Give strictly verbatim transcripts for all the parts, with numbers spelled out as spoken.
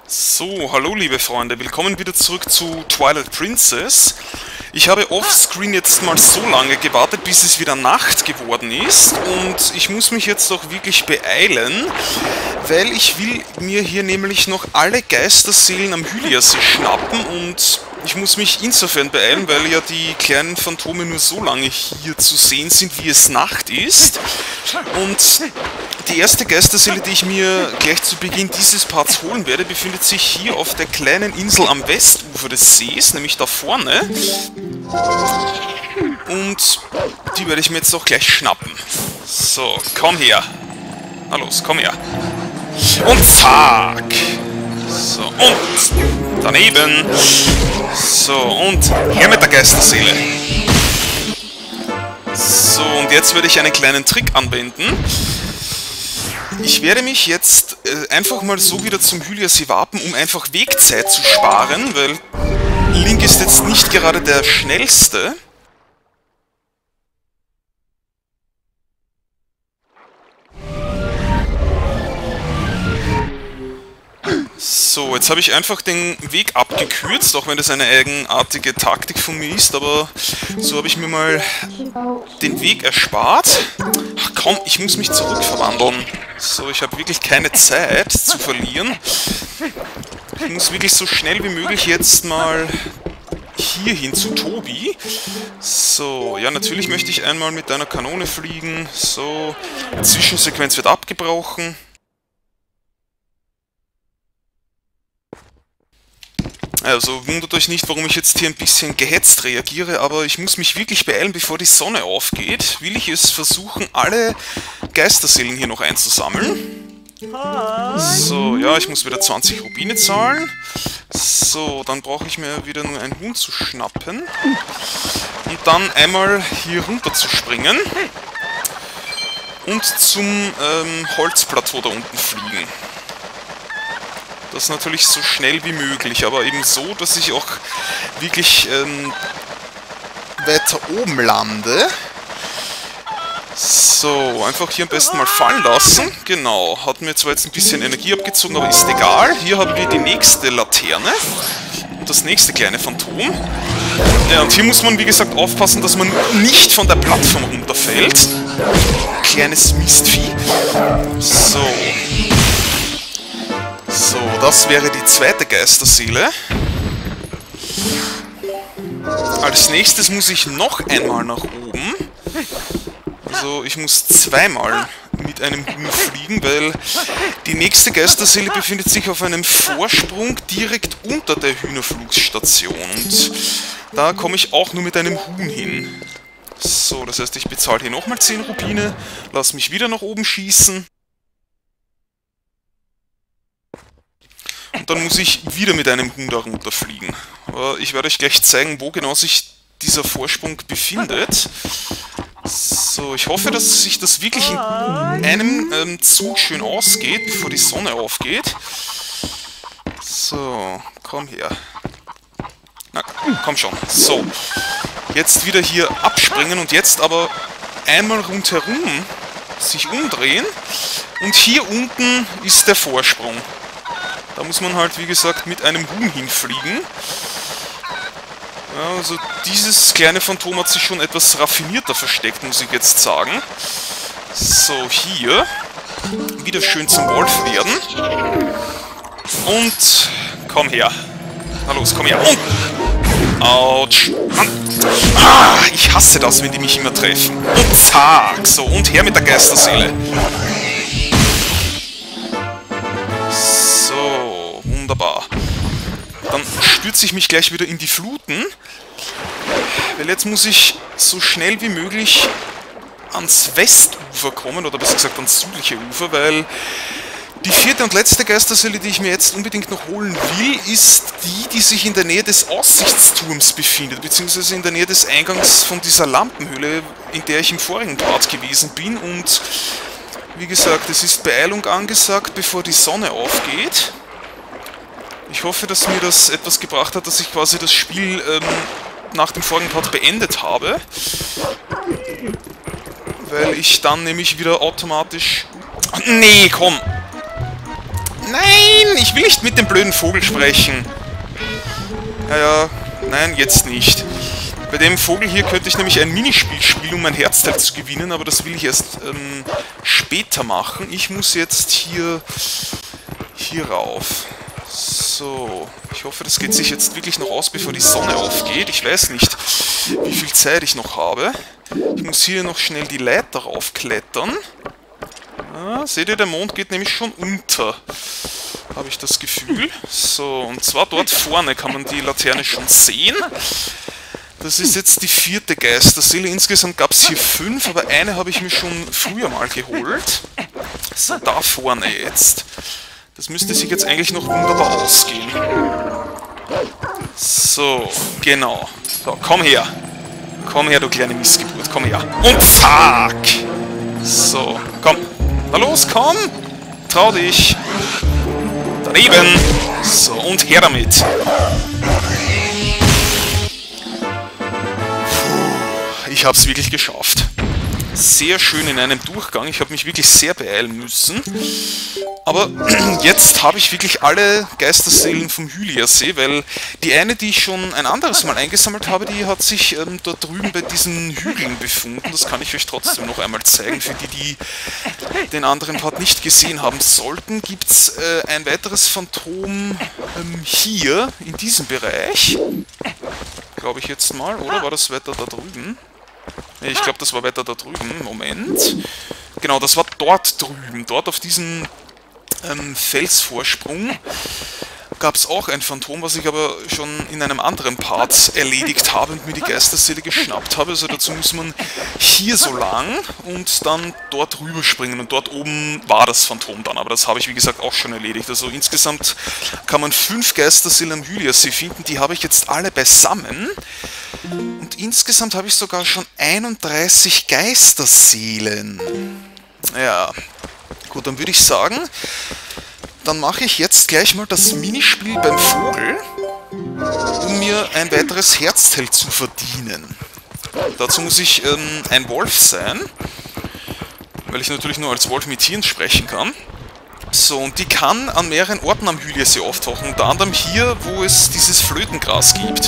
So, hallo liebe Freunde, willkommen wieder zurück zu Twilight Princess. Ich habe offscreen jetzt mal so lange gewartet, bis es wieder Nacht geworden ist und ich muss mich jetzt doch wirklich beeilen, weil ich will mir hier nämlich noch alle Geisterseelen am Hyliasee schnappen und ich muss mich insofern beeilen, weil ja die kleinen Phantome nur so lange hier zu sehen sind, wie es Nacht ist. Und die erste Geisterseele, die ich mir gleich zu Beginn dieses Parts holen werde, befindet sich hier auf der kleinen Insel am Westufer des Sees, nämlich da vorne. Und die werde ich mir jetzt auch gleich schnappen. So, komm her. Na los, komm her. Und zack. So, und daneben. So, und her mit der Geisterseele. So, und jetzt werde ich einen kleinen Trick anwenden. Ich werde mich jetzt äh, einfach mal so wieder zum Hyliasee warten, um einfach Wegzeit zu sparen, weil Link ist jetzt nicht gerade der schnellste. So, jetzt habe ich einfach den Weg abgekürzt, auch wenn das eine eigenartige Taktik von mir ist, aber so habe ich mir mal den Weg erspart. Ach komm, ich muss mich zurückverwandeln. So, ich habe wirklich keine Zeit zu verlieren. Ich muss wirklich so schnell wie möglich jetzt mal hierhin zu Tobi. So, ja, natürlich möchte ich einmal mit einer Kanone fliegen. So, Zwischensequenz wird abgebrochen. Also wundert euch nicht, warum ich jetzt hier ein bisschen gehetzt reagiere, aber ich muss mich wirklich beeilen, bevor die Sonne aufgeht. Will ich es versuchen, alle Geisterseelen hier noch einzusammeln. So, ja, ich muss wieder zwanzig Rubine zahlen. So, dann brauche ich mir wieder nur ein Huhn zu schnappen. Und dann einmal hier runter zu springen. Und zum ähm, Holzplateau da unten fliegen. Das natürlich so schnell wie möglich, aber eben so, dass ich auch wirklich ähm, weiter oben lande. So, einfach hier am besten mal fallen lassen. Genau, hat mir zwar jetzt ein bisschen Energie abgezogen, aber ist egal. Hier haben wir die nächste Laterne und das nächste kleine Phantom. Ja, und hier muss man, wie gesagt, aufpassen, dass man nicht von der Plattform runterfällt. Kleines Mistvieh. So. So, das wäre die zweite Geisterseele. Als nächstes muss ich noch einmal nach oben. Also ich muss zweimal mit einem Huhn fliegen, weil die nächste Geisterseele befindet sich auf einem Vorsprung direkt unter der Hühnerflugstation. Und da komme ich auch nur mit einem Huhn hin. So, das heißt, ich bezahle hier nochmal zehn Rubine, lasse mich wieder nach oben schießen. Und dann muss ich wieder mit einem Huhn da runterfliegen. Aber ich werde euch gleich zeigen, wo genau sich dieser Vorsprung befindet. So, ich hoffe, dass sich das wirklich in einem ähm, Zug schön ausgeht, bevor die Sonne aufgeht. So, komm her. Na, komm schon. So, jetzt wieder hier abspringen und jetzt aber einmal rundherum sich umdrehen. Und hier unten ist der Vorsprung. Da muss man halt, wie gesagt, mit einem Huhn hinfliegen. Ja, also dieses kleine Phantom hat sich schon etwas raffinierter versteckt, muss ich jetzt sagen. So, hier. Wieder schön zum Wolf werden. Und komm her. Na los, komm her. Und autsch. Ah, ich hasse das, wenn die mich immer treffen. Und zack. So, und her mit der Geisterseele. Wunderbar. Dann stürze ich mich gleich wieder in die Fluten, weil jetzt muss ich so schnell wie möglich ans Westufer kommen, oder besser gesagt ans südliche Ufer, weil die vierte und letzte Geisterseele, die ich mir jetzt unbedingt noch holen will, ist die, die sich in der Nähe des Aussichtsturms befindet, beziehungsweise in der Nähe des Eingangs von dieser Lampenhöhle, in der ich im vorigen Part gewesen bin. Und wie gesagt, es ist Beeilung angesagt, bevor die Sonne aufgeht. Ich hoffe, dass mir das etwas gebracht hat, dass ich quasi das Spiel ähm, nach dem vorigen Part beendet habe. Weil ich dann nämlich wieder automatisch... Nee, komm! Nein, ich will nicht mit dem blöden Vogel sprechen. Ja, ja, nein, jetzt nicht. Bei dem Vogel hier könnte ich nämlich ein Minispiel spielen, um mein Herzteil zu gewinnen, aber das will ich erst ähm, später machen. Ich muss jetzt hier, hier rauf. So, ich hoffe, das geht sich jetzt wirklich noch aus, bevor die Sonne aufgeht. Ich weiß nicht, wie viel Zeit ich noch habe. Ich muss hier noch schnell die Leiter raufklettern. Ah, seht ihr, der Mond geht nämlich schon unter, habe ich das Gefühl. So, und zwar dort vorne kann man die Laterne schon sehen. Das ist jetzt die vierte Geisterseele. Insgesamt gab es hier fünf, aber eine habe ich mir schon früher mal geholt. So, da vorne jetzt. Das müsste sich jetzt eigentlich noch wunderbar ausgehen. So, genau. So, komm her. Komm her, du kleine Missgeburt. Komm her. Und zack! So, komm. Na los, komm! Trau dich! Daneben! So, und her damit! Puh, ich hab's wirklich geschafft. Sehr schön in einem Durchgang. Ich habe mich wirklich sehr beeilen müssen. Aber jetzt habe ich wirklich alle Geisterseelen vom Hyliasee, weil die eine, die ich schon ein anderes Mal eingesammelt habe, die hat sich ähm, dort drüben bei diesen Hügeln befunden. Das kann ich euch trotzdem noch einmal zeigen. Für die, die den anderen Part nicht gesehen haben sollten, gibt es äh, ein weiteres Phantom ähm, hier, in diesem Bereich. Glaube ich jetzt mal, oder? War das weiter da drüben? Ich glaube, das war weiter da drüben. Moment. Genau, das war dort drüben. Dort auf diesem ähm, Felsvorsprung gab es auch ein Phantom, was ich aber schon in einem anderen Part erledigt habe und mir die Geisterseele geschnappt habe. Also dazu muss man hier so lang und dann dort rüberspringen. Und dort oben war das Phantom dann. Aber das habe ich, wie gesagt, auch schon erledigt. Also insgesamt kann man fünf Geisterseelen am Hyliasee finden. Die habe ich jetzt alle beisammen. Und insgesamt habe ich sogar schon einunddreißig Geisterseelen. Ja, gut, dann würde ich sagen, dann mache ich jetzt gleich mal das Minispiel beim Vogel, um mir ein weiteres Herzteil zu verdienen. Dazu muss ich ähm, ein Wolf sein, weil ich natürlich nur als Wolf mit Tieren sprechen kann. So, und die kann an mehreren Orten am Hyliasee auftauchen, unter anderem hier, wo es dieses Flötengras gibt.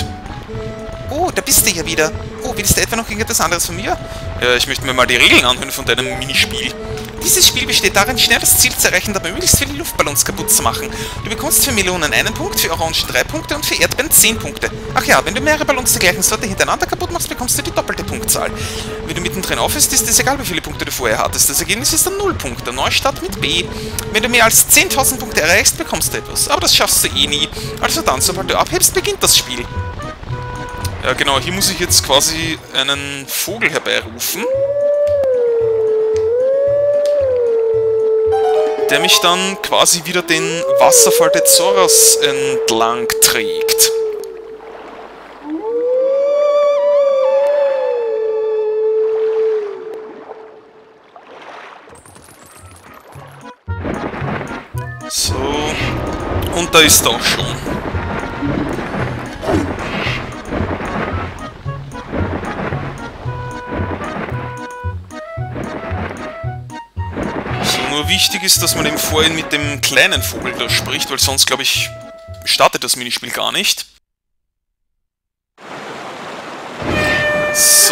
Oh, da bist du ja wieder. Oh, willst du etwa noch irgendetwas anderes von mir? Ja, ich möchte mir mal die Regeln anhören von deinem Minispiel. Dieses Spiel besteht darin, schnell das Ziel zu erreichen, dabei möglichst viele Luftballons kaputt zu machen. Du bekommst für Melonen einen Punkt, für Orangen drei Punkte und für Erdbeeren zehn Punkte. Ach ja, wenn du mehrere Ballons der gleichen Sorte hintereinander kaputt machst, bekommst du die doppelte Punktzahl. Wenn du mittendrin aufhörst, ist es egal, wie viele Punkte du vorher hattest. Das Ergebnis ist dann null Punkte. Neustart mit B. Wenn du mehr als zehntausend Punkte erreichst, bekommst du etwas. Aber das schaffst du eh nie. Also dann, sobald du abhebst, beginnt das Spiel. Ja genau, hier muss ich jetzt quasi einen Vogel herbeirufen, der mich dann quasi wieder den Wasserfall des Zoras entlang trägt. So, und da ist er auch schon. Nur wichtig ist, dass man eben vorhin mit dem kleinen Vogel da spricht, weil sonst, glaube ich, startet das Minispiel gar nicht. So.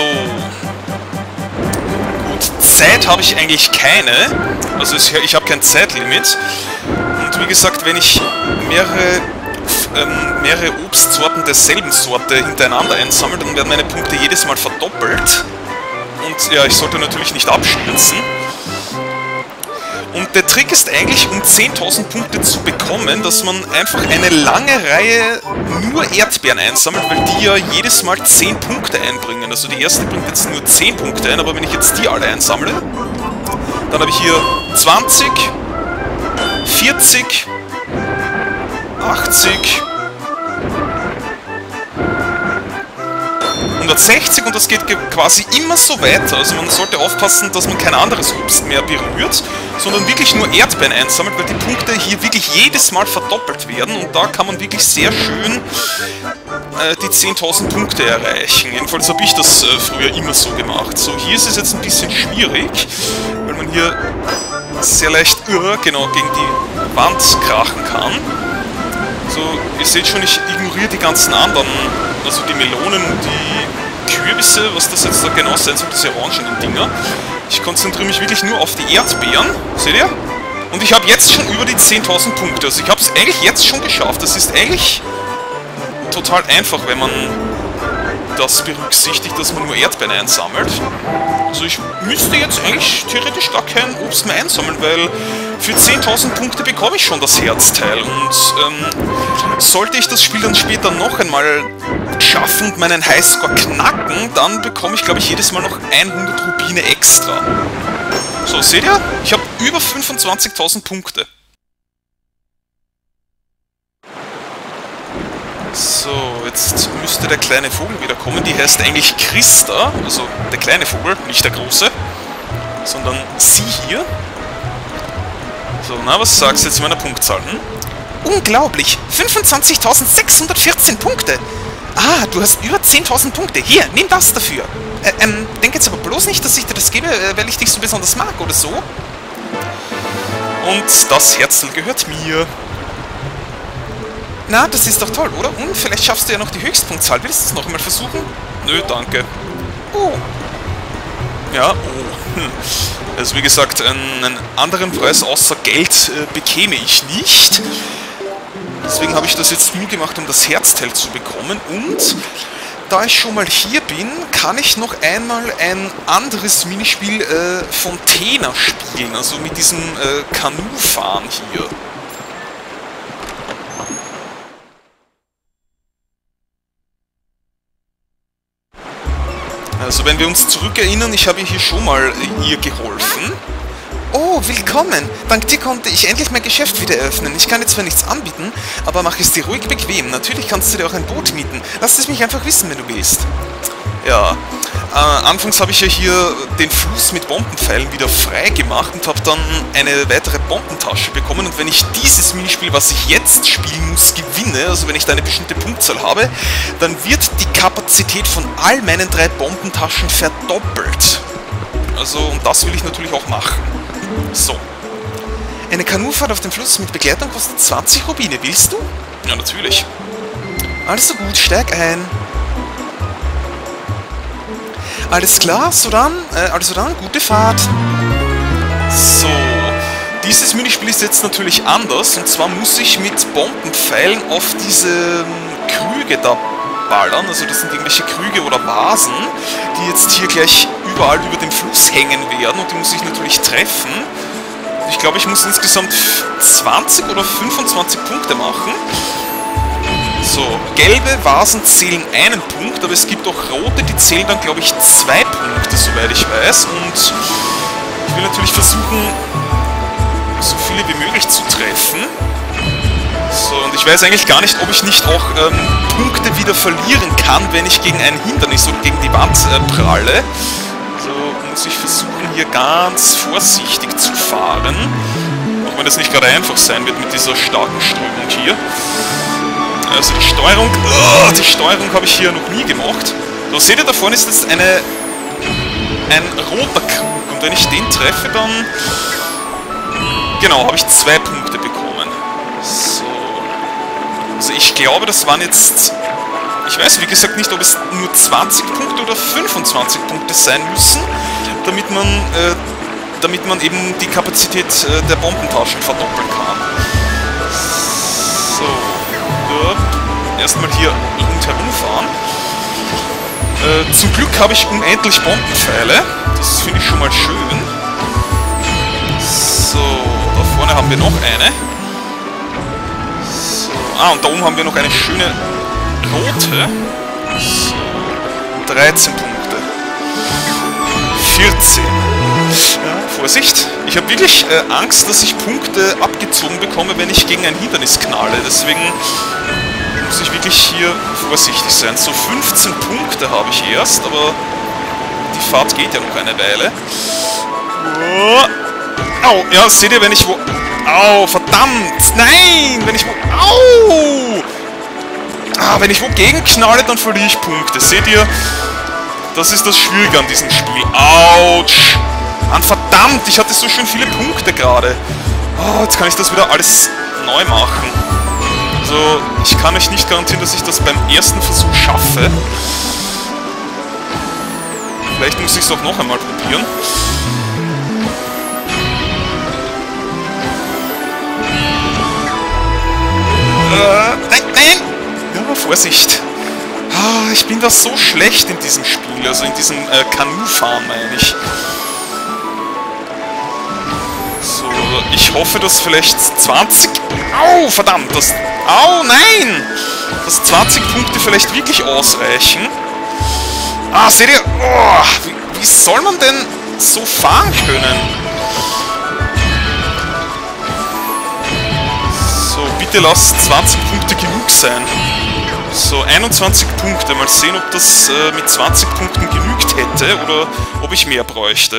Gut, Zeit habe ich eigentlich keine. Also ich habe kein Zeitlimit. Und wie gesagt, wenn ich mehrere, ähm, mehrere Obstsorten derselben Sorte hintereinander einsammle, dann werden meine Punkte jedes Mal verdoppelt. Und ja, ich sollte natürlich nicht abstürzen. Und der Trick ist eigentlich, um zehntausend Punkte zu bekommen, dass man einfach eine lange Reihe nur Erdbeeren einsammelt, weil die ja jedes Mal zehn Punkte einbringen. Also die erste bringt jetzt nur zehn Punkte ein, aber wenn ich jetzt die alle einsammle, dann habe ich hier zwanzig, vierzig, achtzig, hundertsechzig und das geht quasi immer so weiter. Also man sollte aufpassen, dass man kein anderes Obst mehr berührt, sondern wirklich nur Erdbeeren einsammelt, weil die Punkte hier wirklich jedes Mal verdoppelt werden und da kann man wirklich sehr schön äh, die zehntausend Punkte erreichen. Jedenfalls habe ich das äh, früher immer so gemacht. So, hier ist es jetzt ein bisschen schwierig, weil man hier sehr leicht uh, genau gegen die Wand krachen kann. So, ihr seht schon, ich ignoriere die ganzen anderen, also die Melonen und die Kürbisse, was das jetzt da genau sein soll, diese orangenen Dinger. Ich konzentriere mich wirklich nur auf die Erdbeeren, seht ihr? Und ich habe jetzt schon über die zehntausend Punkte, also ich habe es eigentlich jetzt schon geschafft. Das ist eigentlich total einfach, wenn man das berücksichtigt, dass man nur Erdbeeren einsammelt. Also ich müsste jetzt eigentlich theoretisch gar kein Obst mehr einsammeln, weil für zehntausend Punkte bekomme ich schon das Herzteil. Und ähm, sollte ich das Spiel dann später noch einmal schaffen und meinen Highscore knacken, dann bekomme ich, glaube ich, jedes Mal noch hundert Rubine extra. So, seht ihr? Ich habe über fünfundzwanzigtausend Punkte. So, jetzt müsste der kleine Vogel wieder kommen. Die heißt eigentlich Christa, also der kleine Vogel, nicht der große, sondern sie hier. So, na, was sagst du jetzt zu meiner Punktzahl? Hm? Unglaublich! fünfundzwanzigtausendsechshundertvierzehn Punkte! Ah, du hast über zehntausend Punkte. Hier, nimm das dafür. Äh, ähm, denk jetzt aber bloß nicht, dass ich dir das gebe, weil ich dich so besonders mag, oder so? Und das Herzl gehört mir. Na, das ist doch toll, oder? Und vielleicht schaffst du ja noch die Höchstpunktzahl. Willst du es noch einmal versuchen? Nö, danke. Oh. Ja, oh. Hm. Also wie gesagt, einen anderen Preis außer Geld äh, bekäme ich nicht. Deswegen habe ich das jetzt nur gemacht, um das Herzteil zu bekommen. Und da ich schon mal hier bin, kann ich noch einmal ein anderes Minispiel äh, von Tena spielen. Also mit diesem äh, Kanufahren hier. Also wenn wir uns zurückerinnern, ich habe hier schon mal ihr geholfen. Oh, willkommen! Dank dir konnte ich endlich mein Geschäft wieder eröffnen. Ich kann dir zwar nichts anbieten, aber mach es dir ruhig bequem. Natürlich kannst du dir auch ein Boot mieten. Lass es mich einfach wissen, wenn du willst. Ja, äh, anfangs habe ich ja hier den Fluss mit Bombenpfeilen wieder frei gemacht und habe dann eine weitere Bombentasche bekommen. Und wenn ich dieses Minispiel, was ich jetzt spielen muss, gewinne, also wenn ich da eine bestimmte Punktzahl habe, dann wird die Kapazität von all meinen drei Bombentaschen verdoppelt. Also, und das will ich natürlich auch machen. So. Eine Kanufahrt auf dem Fluss mit Begleitung kostet zwanzig Rubine. Willst du? Ja, natürlich. Also gut, steig ein. Alles klar, so dann, äh, also dann, gute Fahrt. So, dieses Minispiel ist jetzt natürlich anders, und zwar muss ich mit Bombenpfeilen auf diese Krüge da ballern, also das sind irgendwelche Krüge oder Vasen, die jetzt hier gleich überall über dem Fluss hängen werden, und die muss ich natürlich treffen. Ich glaube, ich muss insgesamt zwanzig oder fünfundzwanzig Punkte machen. So, gelbe Vasen zählen einen Punkt, aber es gibt auch rote, die zählen dann, glaube ich, zwei Punkte, soweit ich weiß. Und ich will natürlich versuchen, so viele wie möglich zu treffen. So, und ich weiß eigentlich gar nicht, ob ich nicht auch ähm, Punkte wieder verlieren kann, wenn ich gegen ein Hindernis oder gegen die Wand äh, pralle. So muss ich versuchen, hier ganz vorsichtig zu fahren. Auch wenn das nicht gerade einfach sein wird mit dieser starken Strömung hier. Also die Steuerung, oh, die Steuerung habe ich hier noch nie gemacht. So, seht ihr, da vorne ist jetzt eine, ein roter Krug, und wenn ich den treffe, dann, genau, habe ich zwei Punkte bekommen. So, also ich glaube, das waren jetzt, ich weiß wie gesagt nicht, ob es nur zwanzig Punkte oder fünfundzwanzig Punkte sein müssen, damit man, äh, damit man eben die Kapazität äh, der Bombentaschen verdoppeln kann. So. Erstmal hier rundherum fahren. Äh, zum Glück habe ich unendlich Bombenpfeile. Das finde ich schon mal schön. So, da vorne haben wir noch eine. So, ah, und da oben haben wir noch eine schöne rote. So, dreizehn Punkte. vierzehn. Ja, Vorsicht! Ich habe wirklich äh, Angst, dass ich Punkte abgezogen bekomme, wenn ich gegen ein Hindernis knalle. Deswegen muss ich wirklich hier vorsichtig sein. So fünfzehn Punkte habe ich erst, aber die Fahrt geht ja noch eine Weile. Oh. Au! Ja, seht ihr, wenn ich wo... Au, verdammt! Nein! Wenn ich wo... Au! Ah, wenn ich wo gegenknalle, dann verliere ich Punkte. Seht ihr? Das ist das Schwierige an diesem Spiel. Autsch! Mann, verdammt! Ich hatte so schön viele Punkte gerade. Oh, jetzt kann ich das wieder alles neu machen. Also, ich kann euch nicht garantieren, dass ich das beim ersten Versuch schaffe. Vielleicht muss ich es auch noch einmal probieren. Äh, nein, nein! Ja, Vorsicht! Ah, ich bin da so schlecht in diesem Spiel, also in diesem äh, Kanufahren, meine ich. So, ich hoffe, dass vielleicht zwanzig... Au, verdammt! Das... Au, nein! Dass zwanzig Punkte vielleicht wirklich ausreichen. Ah, seht ihr? Oh, wie, wie soll man denn so fahren können? So, bitte lasst zwanzig Punkte genug sein. So, einundzwanzig Punkte. Mal sehen, ob das äh, mit zwanzig Punkten genügt hätte oder ob ich mehr bräuchte.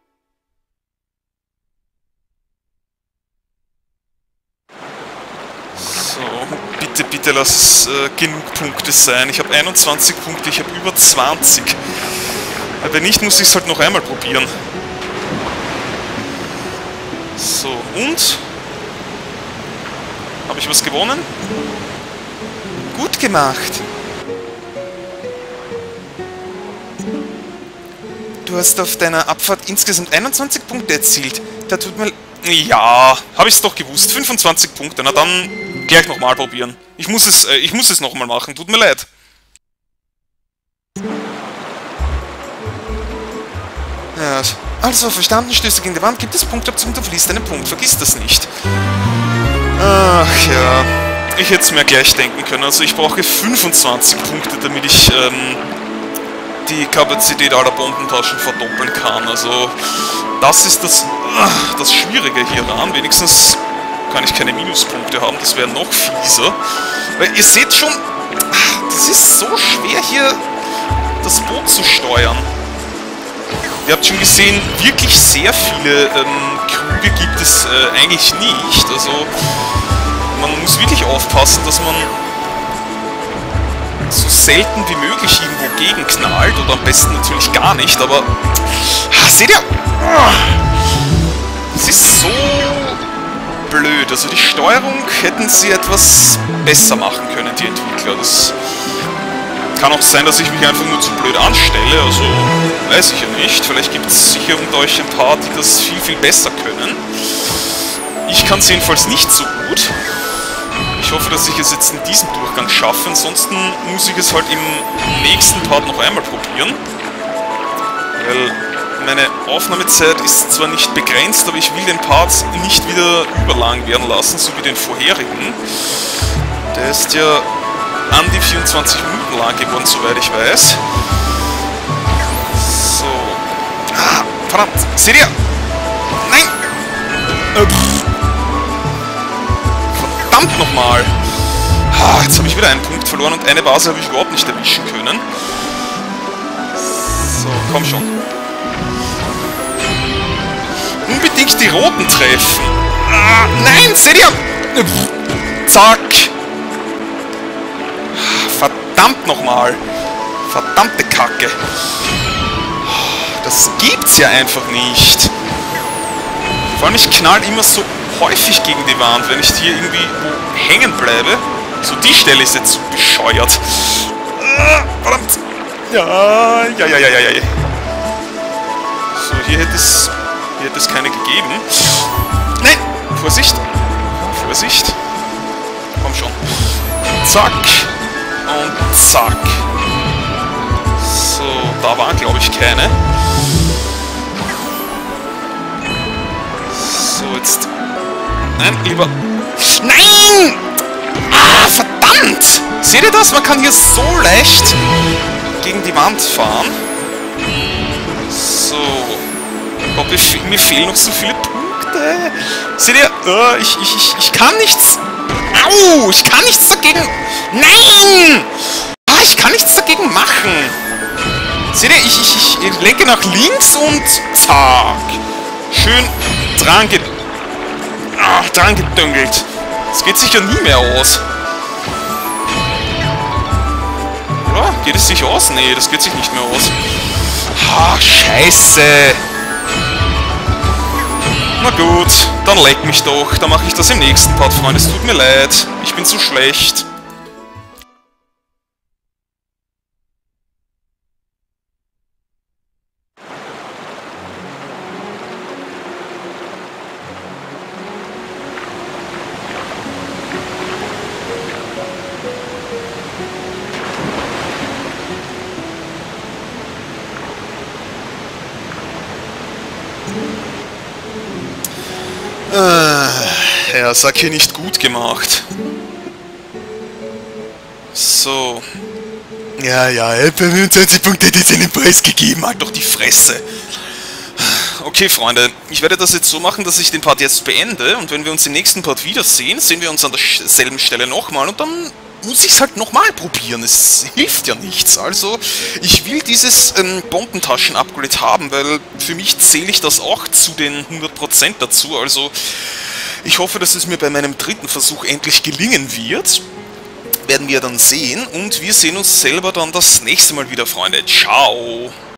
So, bitte, bitte lass es äh, genug Punkte sein. Ich habe einundzwanzig Punkte, ich habe über zwanzig. Aber wenn nicht, muss ich es halt noch einmal probieren. So, und? Habe ich was gewonnen? Gut gemacht. Du hast auf deiner Abfahrt insgesamt einundzwanzig Punkte erzielt. Da tut mir... Ja, habe ich es doch gewusst. fünfundzwanzig Punkte. Na dann gleich nochmal probieren. Ich muss es, äh, ich muss es nochmal machen. Tut mir leid. Ja, also verstanden, stößt gegen die Wand, gibt es Punktabzug und du verlierst einen Punkt. Vergiss das nicht. Ach ja, ich hätte es mir gleich denken können. Also ich brauche fünfundzwanzig Punkte, damit ich ähm, die Kapazität aller Bombentaschen verdoppeln kann. Also das ist das, uh, das Schwierige hieran. Wenigstens kann ich keine Minuspunkte haben, das wäre noch fieser. Weil ihr seht schon, das ist so schwer hier das Boot zu steuern. Ihr habt schon gesehen, wirklich sehr viele ähm, Krüge gibt es äh, eigentlich nicht. Also man muss wirklich aufpassen, dass man so selten wie möglich irgendwo gegenknallt. Oder am besten natürlich gar nicht, aber... Ah, seht ihr? Es ist so blöd. Also die Steuerung hätten sie etwas besser machen können, die Entwickler. Das kann auch sein, dass ich mich einfach nur zu blöd anstelle, also weiß ich ja nicht. Vielleicht gibt es sicher unter euch ein paar, die das viel, viel besser können. Ich kann es jedenfalls nicht so gut. Ich hoffe, dass ich es jetzt in diesem Durchgang schaffe, ansonsten muss ich es halt im nächsten Part noch einmal probieren. Weil meine Aufnahmezeit ist zwar nicht begrenzt, aber ich will den Part nicht wieder überlang werden lassen, so wie den vorherigen. Der ist ja an die vierundzwanzig Minuten lang geworden, soweit ich weiß. So. Ah, verdammt. Seht ihr? Nein! Äh, verdammt nochmal! Ah, jetzt habe ich wieder einen Punkt verloren und eine Vase habe ich überhaupt nicht erwischen können. So, komm schon. Unbedingt die Roten treffen. Ah, nein, seht ihr? Äh, zack! Verdammt nochmal! Verdammte Kacke! Das gibt's ja einfach nicht! Vor allem, ich knall immer so häufig gegen die Wand, wenn ich hier irgendwie wo hängen bleibe. So, die Stelle ist jetzt so bescheuert. Ah, verdammt! Ja, ja, ja, ja, ja, ja. So, hier hätte es, hier hätte es keine gegeben. Nein! Vorsicht! Vorsicht! Komm schon. Zack! Und zack. So, da waren, glaube ich, keine. So, jetzt... Nein, lieber... Nein! Ah, verdammt! Seht ihr das? Man kann hier so leicht gegen die Wand fahren. So. Gott, mir fehlen noch so viele Punkte. Seht ihr? Uh, ich, ich, ich, ich kann nichts... Au! Ich kann nichts dagegen... Nein! Ah, ich kann nichts dagegen machen. Seht ihr, ich, ich, ich lenke nach links und zack. Schön dran, ge ah, dran gedüngelt. Das geht sicher nie mehr aus. Oder? Geht es sich aus? Nee, das geht sich nicht mehr aus. Ah, scheiße. Na gut, dann leck mich doch. Dann mache ich das im nächsten Part, Freunde. Es tut mir leid. Ich bin zu schlecht. Äh, ja, sag hier nicht gut gemacht. So. Ja, ja, fünfundzwanzig Punkte hat jetzt einen Preis gegeben. Halt doch die Fresse. Okay, Freunde, ich werde das jetzt so machen, dass ich den Part jetzt beende. Und wenn wir uns im nächsten Part wiedersehen, sehen wir uns an derselben Stelle nochmal. Und dann muss ich es halt nochmal probieren. Es hilft ja nichts. Also, ich will dieses ähm, Bombentaschen-Upgrade haben, weil für mich zähle ich das auch zu den hundert Prozent dazu. Also, ich hoffe, dass es mir bei meinem dritten Versuch endlich gelingen wird. Werden wir dann sehen. Und wir sehen uns selber dann das nächste Mal wieder, Freunde. Ciao!